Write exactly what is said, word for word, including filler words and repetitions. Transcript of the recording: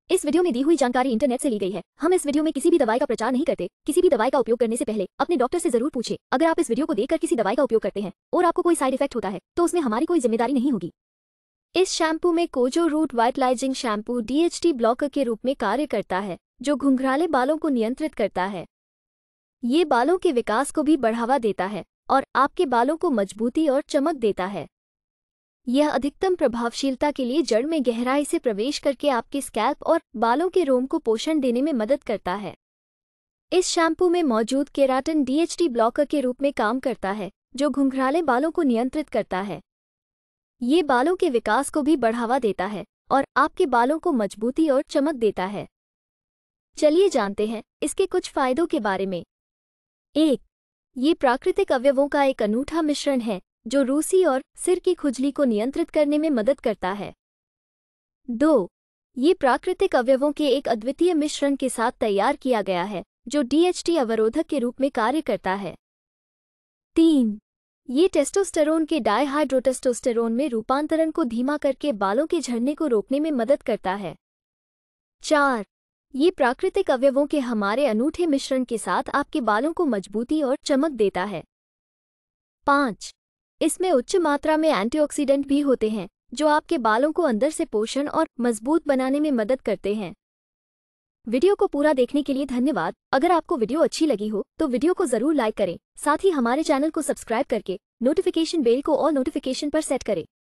इस वीडियो में दी हुई जानकारी इंटरनेट से ली गई है। हम इस वीडियो में किसी भी दवाई का प्रचार नहीं करते। किसी भी दवाई का उपयोग करने से पहले अपने डॉक्टर से जरूर पूछें। अगर आप इस वीडियो को देखकर किसी दवाई का उपयोग करते हैं और आपको कोई साइड इफेक्ट होता है तो उसमें हमारी कोई जिम्मेदारी नहीं होगी। इस शैम्पू में कोजो root vitalising shampoo D H T blocker के रूप में कार्य करता है, जो घुंघराले बालों को नियंत्रित करता है। ये बालों के विकास को भी बढ़ावा देता है और आपके बालों को मजबूती और चमक देता है। यह अधिकतम प्रभावशीलता के लिए जड़ में गहराई से प्रवेश करके आपके स्कैल्प और बालों के रोम को पोषण देने में मदद करता है। इस शैम्पू में मौजूद keratin D H T blocker के रूप में काम करता है, जो घुंघराले बालों को नियंत्रित करता है। ये बालों के विकास को भी बढ़ावा देता है और आपके बालों को मजबूती और चमक देता है। चलिए जानते हैं इसके कुछ फायदों के बारे में। एक, ये प्राकृतिक अवयवों का एक अनूठा मिश्रण है जो रूसी और सिर की खुजली को नियंत्रित करने में मदद करता है। दो, ये प्राकृतिक अवयवों के एक अद्वितीय मिश्रण के साथ तैयार किया गया है जो डी एच टी अवरोधक के रूप में कार्य करता है। तीन, ये टेस्टोस्टेरोन के डायहाइड्रोटेस्टोस्टेरोन में रूपांतरण को धीमा करके बालों के झड़ने को रोकने में मदद करता है। चार, ये प्राकृतिक अवयवों के हमारे अनूठे मिश्रण के साथ आपके बालों को मजबूती और चमक देता है। पाँच, इसमें उच्च मात्रा में एंटीऑक्सीडेंट भी होते हैं जो आपके बालों को अंदर से पोषण और मजबूत बनाने में मदद करते हैं। वीडियो को पूरा देखने के लिए धन्यवाद। अगर आपको वीडियो अच्छी लगी हो तो वीडियो को जरूर लाइक करें, साथ ही हमारे चैनल को सब्सक्राइब करके नोटिफिकेशन बेल को ऑल नोटिफिकेशन पर सेट करें।